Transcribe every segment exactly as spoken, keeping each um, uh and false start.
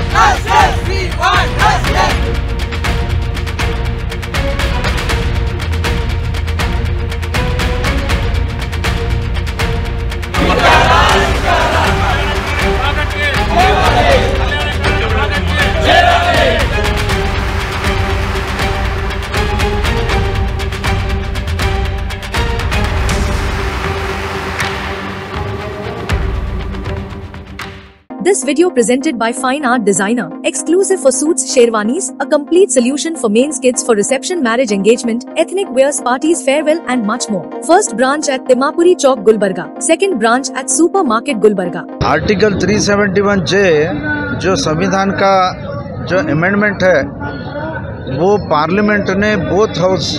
justice. We want justice. This video presented by Fine Art Designer, exclusive for suits, sherwanis, a complete solution for men's kids for reception, marriage, engagement, ethnic wears, parties, farewell and much more. First branch at Timapuri Chowk, Gulbarga. Second branch at Supermarket, Gulbarga. Article तीन सौ इकहत्तर जे जो संविधान का जो amendment है वो parliament ने बोथ हाउस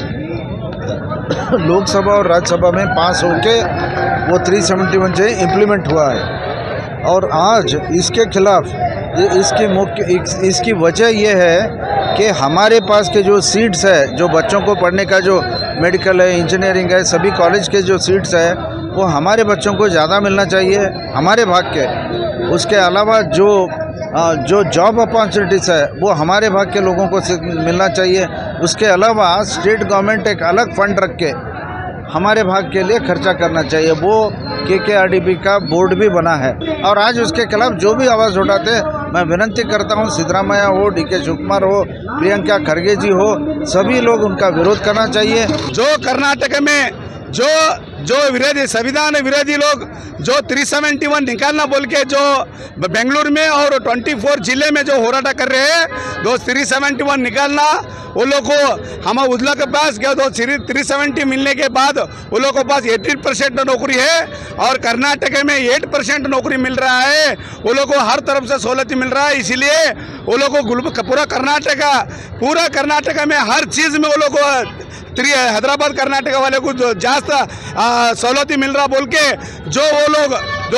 लोकसभा और राज्यसभा में पास होके वो तीन सौ इकहत्तर जे इम्प्लीमेंट हुआ है। और आज इसके खिलाफ ये इसकी मुख्य इसकी वजह ये है कि हमारे पास के जो सीट्स है, जो बच्चों को पढ़ने का जो मेडिकल है, इंजीनियरिंग है, सभी कॉलेज के जो सीट्स है वो हमारे बच्चों को ज़्यादा मिलना चाहिए हमारे भाग के। उसके अलावा जो जो जॉब अपॉर्चुनिटीज़ है वो हमारे भाग के लोगों को मिलना चाहिए। उसके अलावा स्टेट गवर्नमेंट एक अलग फंड रख के हमारे भाग के लिए खर्चा करना चाहिए। वो K K R D P का बोर्ड भी बना है और आज उसके खिलाफ जो भी आवाज़ उठाते मैं विनती करता हूँ, सिद्धरामैया हो, डी के शिवकुमार हो, प्रियंका खड़गे जी हो, सभी लोग उनका विरोध करना चाहिए। जो कर्नाटक में जो जो विरोधी संविधान विरोधी लोग जो तीन सौ इकहत्तर निकालना बोल के जो बेंगलुरु में और चौबीस जिले में जो होराटा कर रहे हैं, दो तीन सौ इकहत्तर निकालना वो लोग को हम उजला के पास गया दो तीन सौ इकहत्तर मिलने के बाद वो लोग के पास अठारह परसेंट नौकरी है और कर्नाटक में आठ परसेंट नौकरी मिल रहा है। वो लोग को हर तरफ से सहूलत मिल रहा है, इसीलिए वो लोग को पूरा कर्नाटक पूरा कर्नाटक में हर चीज़ में वो लोग को हैदराबाद कर्नाटक वाले को जास्त सहूलत मिल रहा बोल के जो वो लोग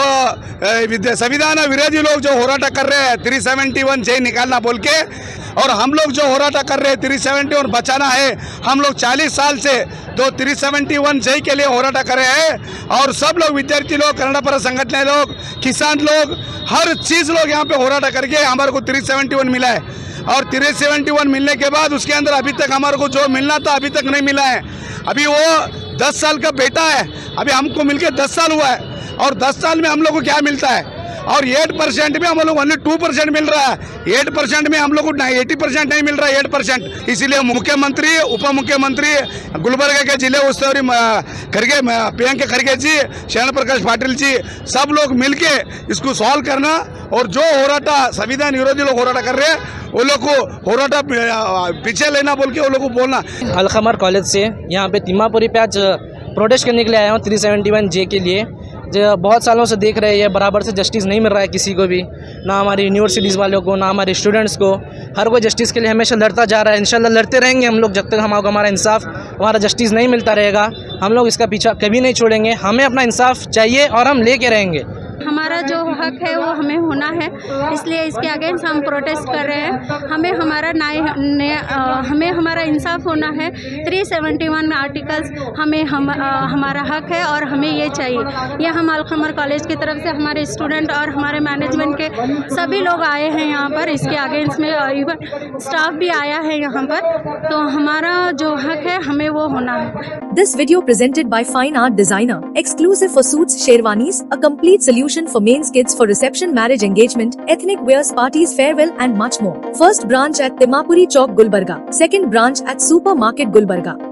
जो संविधान विरोधी लोग जो होराटा कर रहे हैं तीन सौ इकहत्तर जे निकालना बोल के, और हम लोग जो होराटा कर रहे हैं तीन सौ इकहत्तर बचाना है। हम लोग चालीस साल से दो तीन सौ इकहत्तर जे के लिए होराटा कर रहे हैं और सब लोग विद्यार्थी लोग, कन्नड़ पर संगठन लोग, किसान लोग, हर चीज़ लोग यहाँ पे होराटा करके हमारे को तीन सौ इकहत्तर मिला है। और तीन सौ इकहत्तर मिलने के बाद उसके अंदर अभी तक हमारे को जो मिलना था अभी तक नहीं मिला है। अभी वो दस साल का बेटा है, अभी हमको मिलके दस साल हुआ है और दस साल में हम लोग को क्या मिलता है? और आठ परसेंट में हम लोग ओनली टू परसेंट मिल रहा है। आठ परसेंट में हम लोग को अस्सी परसेंट नहीं मिल रहा है, आठ परसेंट। इसीलिए मुख्यमंत्री, उप मुख्यमंत्री, गुलबर्गा के जिले उस्तुवारी खड़गे, प्रियंका खड़गे जी, शरण प्रकाश पाटिल जी, सब लोग मिलके इसको सॉल्व करना और जो होराटा संविधान विरोधी लोग होराटा कर रहे हैं वो लोग को होराटा पीछे लेना बोल के वो लोग को बोलना। अलखमर कॉलेज से यहाँ पे तिम्मापुरी पे आज प्रोटेस्ट करने के लिए आया हूँ तीन सौ इकहत्तर जे के लिए। जो बहुत सालों से देख रहे हैं बराबर से जस्टिस नहीं मिल रहा है किसी को भी, ना हमारी यूनिवर्सिटीज़ वालों को, ना हमारे स्टूडेंट्स को। हर कोई जस्टिस के लिए हमेशा लड़ता जा रहा है। इंशाल्लाह लड़ते रहेंगे हम लोग जब तक हमको हमारा इंसाफ, हमारा जस्टिस नहीं मिलता रहेगा। हम लोग इसका पीछा कभी नहीं छोड़ेंगे। हमें अपना इंसाफ चाहिए और हम लेके रहेंगे। हमारा जो हक है वो हमें होना है, इसलिए इसके अगेंस्ट हम प्रोटेस्ट कर रहे हैं। हमें हमारा न्याय, हमें हमारा इंसाफ होना है। तीन सौ इकहत्तर आर्टिकल्स हमें हम आ, हमारा हक है और हमें ये चाहिए। ये हम अलखमर कॉलेज की तरफ से हमारे स्टूडेंट और हमारे मैनेजमेंट के सभी लोग आए हैं यहाँ पर। इसके अगेंस्ट में इवन स्टाफ भी आया है यहाँ पर। तो हमारा जो हक है हमें वो होना है। This video presented by Fine Art Designer, exclusive for suits, sherwanis, a complete solution for men's kids for reception, marriage, engagement, ethnic wears, parties, farewell and much more. First branch at Timapuri Chowk, Gulbarga. Second branch at Supermarket, Gulbarga.